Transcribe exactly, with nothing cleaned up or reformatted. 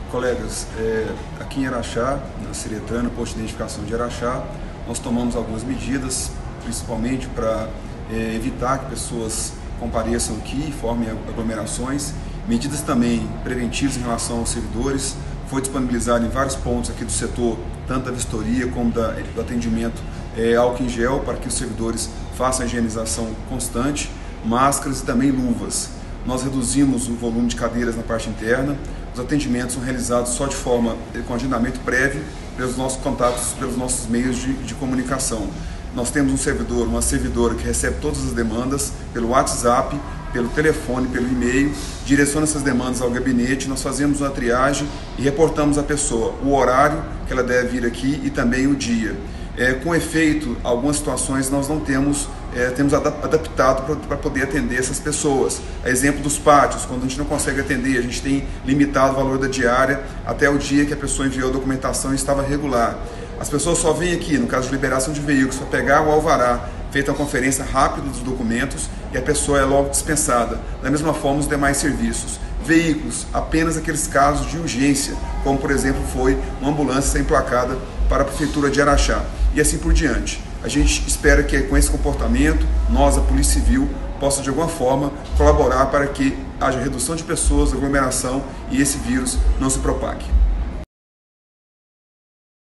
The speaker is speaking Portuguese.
Colegas, é, aqui em Araxá, na Ciretran, no posto de identificação de Araxá, nós tomamos algumas medidas, principalmente para é, evitar que pessoas compareçam aqui e formem aglomerações, medidas também preventivas em relação aos servidores. Foi disponibilizado em vários pontos aqui do setor, tanto da vistoria como da, do atendimento, é, álcool em gel, para que os servidores façam a higienização constante, máscaras e também luvas. Nós reduzimos o volume de cadeiras na parte interna. Os atendimentos são realizados só de forma, com agendamento prévio, pelos nossos contatos, pelos nossos meios de, de comunicação. Nós temos um servidor, uma servidora que recebe todas as demandas pelo WhatsApp, pelo telefone, pelo e-mail, direciona essas demandas ao gabinete, nós fazemos uma triagem e reportamos à pessoa o horário que ela deve vir aqui e também o dia. É, com efeito, algumas situações nós não temos, é, temos adaptado para poder atender essas pessoas. A exemplo dos pátios, quando a gente não consegue atender, a gente tem limitado o valor da diária até o dia que a pessoa enviou a documentação e estava regular. As pessoas só vêm aqui, no caso de liberação de veículos, para pegar o alvará, feita uma conferência rápida dos documentos e a pessoa é logo dispensada. Da mesma forma, os demais serviços. Veículos, apenas aqueles casos de urgência, como por exemplo foi uma ambulância ser emplacada para a Prefeitura de Araxá e assim por diante. A gente espera que com esse comportamento, nós, a Polícia Civil, possa de alguma forma colaborar para que haja redução de pessoas, aglomeração e esse vírus não se propague.